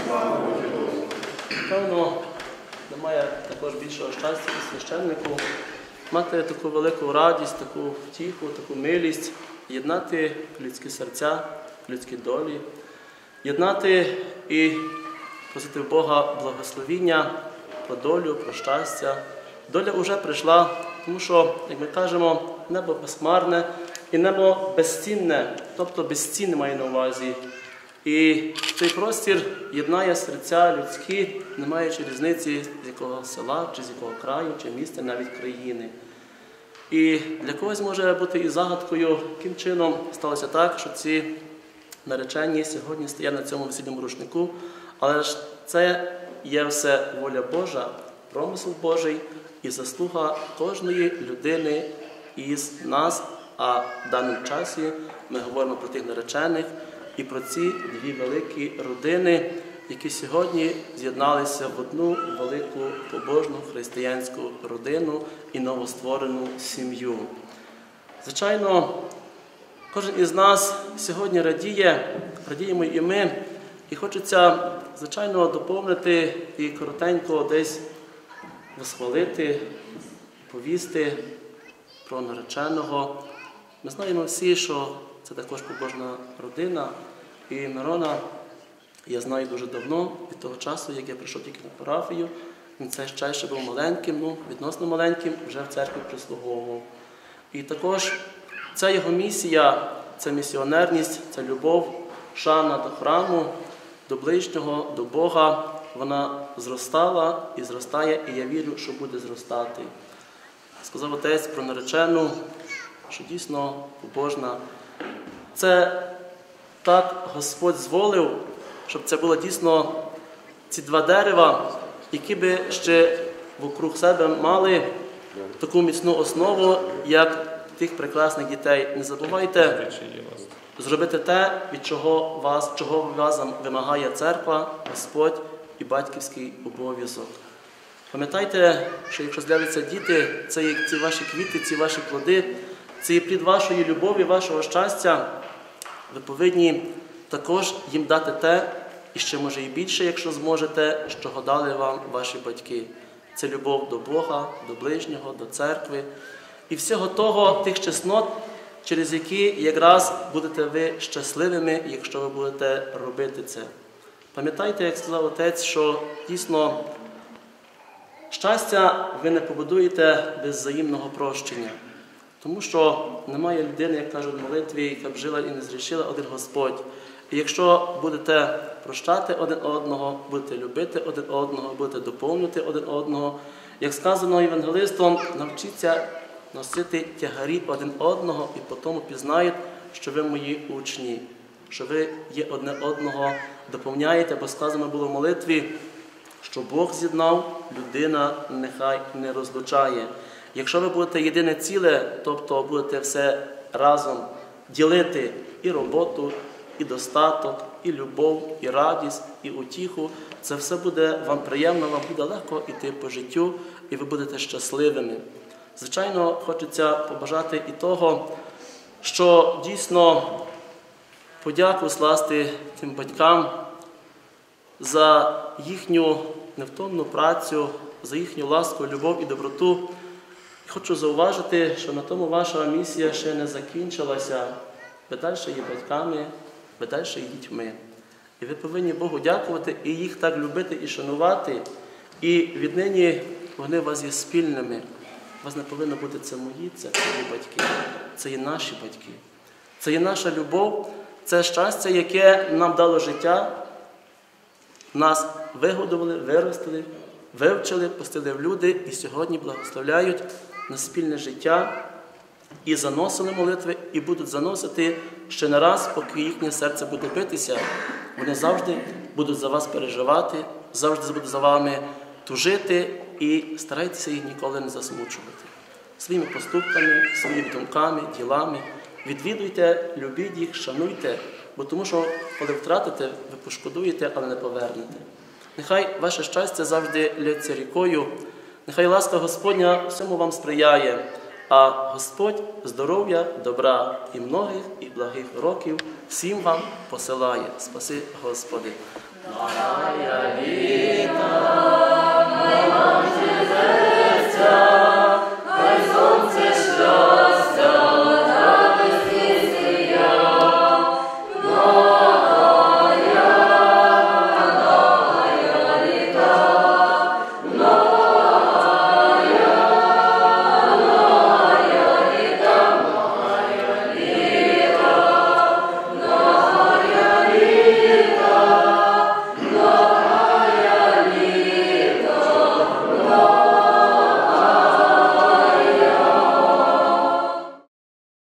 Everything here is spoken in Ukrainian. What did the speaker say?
Певно, немає також більшого щастя і священнику мати таку велику радість, таку втіху, таку милість, єднати людські серця, людські долі, єднати і просити в Бога благословіння про долю, про щастя. Доля вже прийшла, тому що, як ми кажемо, небо безхмарне і небо безцінне, тобто безцінне має на увазі. І цей простір єднає серця людські, не маючи різниці, з якого села, чи з якого краю, чи міста, навіть країни. І для когось може бути і загадкою, яким чином сталося так, що ці наречені сьогодні стоять на цьому весільному рушнику, але ж це є все воля Божа, промисел Божий і заслуга кожної людини із нас, а в даному часі ми говоримо про тих наречених і про ці дві великі родини, які сьогодні з'єдналися в одну велику побожну християнську родину і новостворену сім'ю. Звичайно, кожен із нас сьогодні радіємо і ми, і хочеться, звичайно, доповнити і коротенько десь восхвалити, повісти про нареченого. Ми знаємо всі, що це також побожна родина, і Мирона я знаю дуже давно, від того часу, як я прийшов тільки на парафію. Він це ще був маленьким, відносно маленьким, вже в церкві прислуговував. І також ця його місія, це місіонерність, це любов, шана до храму, до ближнього, до Бога, вона зростала і зростає, і я вірю, що буде зростати. Сказав отець про наречену, що дійсно побожна. Це так Господь зволив, щоб це було дійсно ці два дерева, які би ще вокруг себе мали таку міцну основу, як тих прекрасних дітей. Не забувайте зробити те, від чого вас вимагає церква, Господь і батьківський обов'язок. Пам'ятайте, що якщо з'являться діти, це є ці ваші квіти, ці ваші плоди, це є плід вашої любові, вашого щастя. Ви повинні також їм дати те, і ще може і більше, якщо зможете, що дали вам ваші батьки. Це любов до Бога, до ближнього, до церкви і всього того, тих чеснот, через які якраз будете ви щасливими, якщо ви будете робити це. Пам'ятайте, як сказав отець, що дійсно щастя ви не побудуєте без взаємного прощення. Тому що немає людини, як кажуть в молитві, яка б жила і не зрішила, один Господь. І якщо будете прощати один одного, будете любити один одного, будете доповнювати один одного, як сказано євангелистом, навчіться носити тягарі один одного і потім пізнають, що ви мої учні, що ви є одне одного доповняєте, бо сказано було в молитві, що Бог з'єднав, людина нехай не розлучає. Якщо ви будете єдине ціле, тобто будете все разом ділити і роботу, і достаток, і любов, і радість, і утіху, це все буде вам приємно, вам буде легко йти по життю, і ви будете щасливими. Звичайно, хочеться побажати і того, що дійсно подяку скласти тим батькам за їхню невтомну працю, за їхню ласку, любов і доброту. Хочу зауважити, що на тому ваша місія ще не закінчилася. Ви далі є батьками, ви далі є дітьми. І ви повинні Богу дякувати і їх так любити і шанувати. І віднині вони у вас є спільними. У вас не повинно бути це мої, це твої батьки. Це є наші батьки. Це є наша любов, це щастя, яке нам дало життя. Нас вигодували, виростили, вивчили, пустили в люди і сьогодні благословляють на спільне життя і заносили молитви, і будуть заносити ще не раз, поки їхнє серце буде битися. Вони завжди будуть за вас переживати, завжди будуть за вами тужити і старайтеся їх ніколи не засмучувати. Своїми поступками, своїми думками, ділами. Відвідуйте, любіть їх, шануйте, бо тому що, коли втратите, ви пошкодуєте, але не повернете. Нехай ваше щастя завжди лється рікою, нехай ласка Господня всьому вам сприяє, а Господь здоров'я, добра і многих, і благих років всім вам посилає. Спаси Господи. Мая літа, хай сонце шлях.